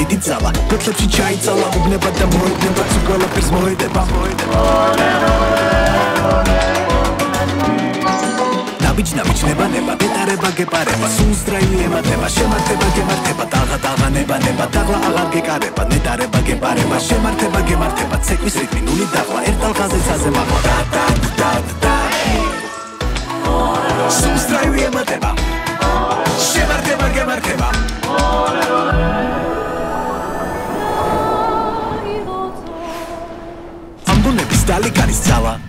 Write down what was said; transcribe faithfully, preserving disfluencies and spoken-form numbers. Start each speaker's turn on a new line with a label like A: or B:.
A: დიდი ძალა ფოთლებში ჩაიცალა უბნება და მოიგნება თუ ყველაფერს მოედება ნაბიჯ-ნაბიჯ ნება-ნება გეტარება გეპარება სულს დრაივი ემატება შემართება გემართება დაღა დაღა ნება-ნება დაღლა აღარ გეკარება ნეტარება გეპარება შემართება გემართება ცეკვის რიტმი ნული დაღლა ერთ ტალღაზე ცაზე მაღლა და-და-და-და სულს დრაივი ემატება შემართება გემართება ამბონების დალი გარის ძალა